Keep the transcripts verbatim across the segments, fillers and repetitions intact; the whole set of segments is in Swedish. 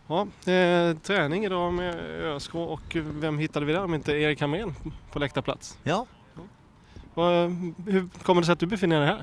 Ja, eh, träning idag med ÖSK och vem hittade vi där om inte Erik Hamrén på läktarplats? Ja. Och, hur kommer det sig att du befinner dig här?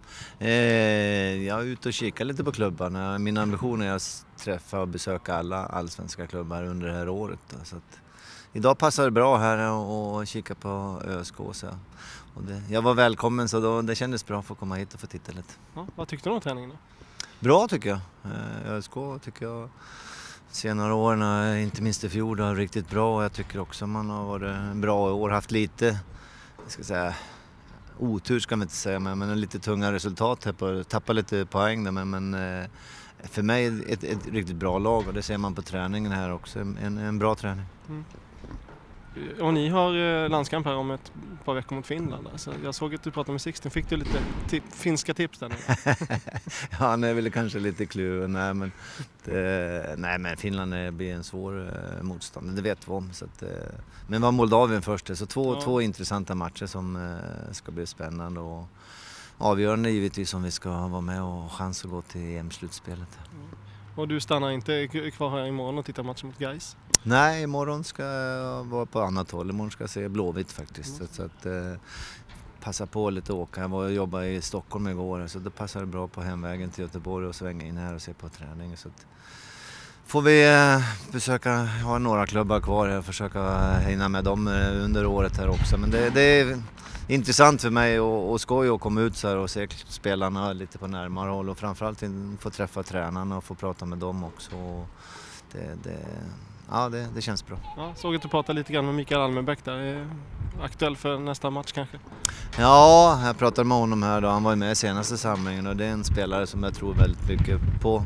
Eh, jag är ute och kikar lite på klubbarna. Min ambition är att träffa och besöka alla allsvenska klubbar under det här året. Då. Så att, idag passar det bra här och kika på ÖSK. Så. Och det, jag var välkommen så då, det kändes bra att få komma hit och få titta lite. Ja, vad tyckte du om träningen då? Bra tycker jag. Eh, ÖSK tycker jag senare åren, inte minst i fjol, var riktigt bra. Jag tycker också man har varit bra i år, haft lite, jag ska säga, otur ska man inte säga, men, men lite tunga resultat här på, tappa lite poäng där, men, men för mig ett, ett riktigt bra lag och det ser man på träningen här också, en, en bra träning. Mm. Och ni har landskamp här om ett par veckor mot Finland. Alltså, jag såg att du pratade med Sixten. Fick du lite tip, finska tips där nu? Ja, han är väl kanske lite kluven. Nej, men, det, nej, men Finland blir en svår eh, motstånd. Det vet vi om. Så att, eh, men var Moldavien först. Så två, ja. två intressanta matcher som eh, ska bli spännande. Och avgörande givetvis om vi ska vara med och ha chans att gå till E M-slutspelet. Mm. Och du stannar inte kvar här imorgon och tittar matchen mot Gais? Nej, imorgon ska jag vara på annat håll. Imorgon ska jag se Blåvitt faktiskt. Mm. Så att eh, passa på lite att åka. Jag var och jobbade i Stockholm igår så det passar bra på hemvägen till Göteborg och svänga in här och se på träning. Så att får vi eh, besöka, ha några klubbar kvar och försöka hinna med dem under året här också. Men det, det är intressant för mig och, och skoj att komma ut så här och se spelarna lite på närmare håll och framförallt få träffa tränarna och få prata med dem också. Och det, det, ja, det, det känns bra. Ja, såg att du pratade lite grann med Mikael Almenbäck där. Är aktuell för nästa match kanske? Ja, jag pratade med honom här då. Han var ju med i senaste samlingen och det är en spelare som jag tror väldigt mycket på.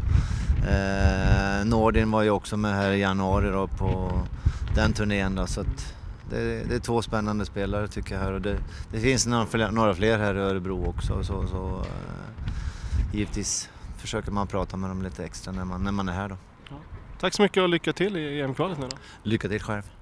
Eh, Nordin var ju också med här i januari då på den turnén då, så att det, det är två spännande spelare tycker jag här och det, det finns några, några fler här i Örebro också så, så eh, givetvis försöker man prata med dem lite extra när man, när man är här då. Ja. Tack så mycket och lycka till i E M-kvalet nu då. Lycka till själv.